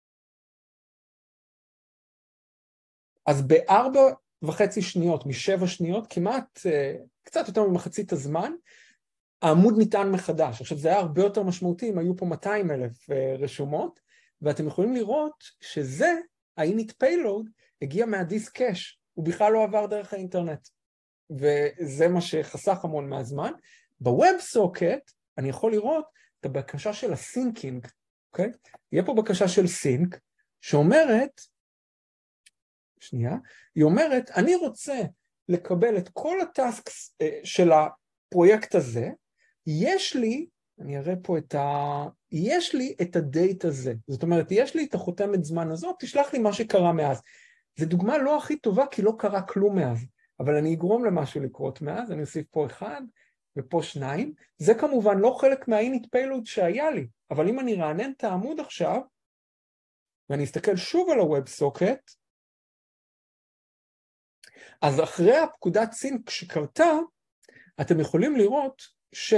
אז בארבע וחצי שניות, משבע שניות, כמעט, קצת יותר ממחצית הזמן, העמוד ניתן מחדש. עכשיו זה היה הרבה יותר משמעותי, אם היו פה מאתיים אלף רשומות, ואתם יכולים לראות שזה, ה-init payload, הגיע מהדיסק קאש, הוא בכלל לא עבר דרך האינטרנט. וזה מה שחסך המון מהזמן. ב-WebSocket, אני יכול לראות את הבקשה של הסינקינג, אוקיי? יהיה פה בקשה של סינק, שאומרת, שנייה, היא אומרת, אני רוצה לקבל את כל הטאסקס של הפרויקט הזה, יש לי, אני אראה פה את ה... יש לי את הדייט הזה. זאת אומרת, יש לי את החותמת זמן הזאת, תשלח לי מה שקרה מאז. זו דוגמה לא הכי טובה, כי לא קרה כלום מאז. אבל אני אגרום למשהו לקרות מאז, אני אוסיף פה אחד, ופה שניים. זה כמובן לא חלק מה-init payload שהיה לי, אבל אם אני רענן את העמוד עכשיו, ואני אסתכל שוב על ה-WebSocket, אז אחרי הפקודת סינק שקרתה, אתם יכולים לראות ש...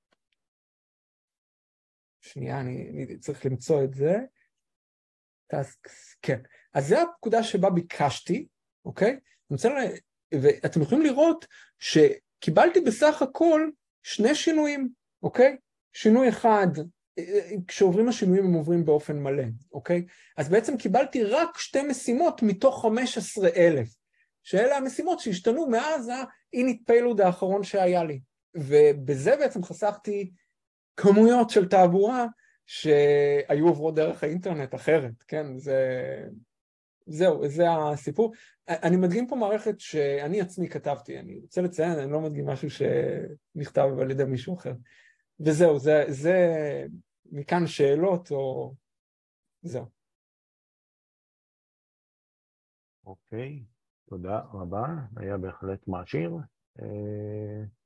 שנייה, אני, אני צריך למצוא את זה. טאסקס, כן. אז זה הפקודה שבה ביקשתי, אוקיי? ואתם יכולים לראות שקיבלתי בסך הכל שני שינויים, אוקיי? שינוי אחד, כשעוברים השינויים הם עוברים באופן מלא, אוקיי? אז בעצם קיבלתי רק שתי משימות מתוך חמש עשרה אלף, שאלה המשימות שהשתנו מאז ה-init payload האחרון שהיה לי. ובזה בעצם חסכתי כמויות של תעבורה שהיו עוברות דרך האינטרנט אחרת, כן? זה... זהו, זה הסיפור. אני מדגים פה מערכת שאני עצמי כתבתי, אני רוצה לציין, אני לא מדגים משהו שנכתב על ידי מישהו אחר. וזהו, זה, זה מכאן שאלות או... זהו. אוקיי, תודה רבה, היה בהחלט מעשיר.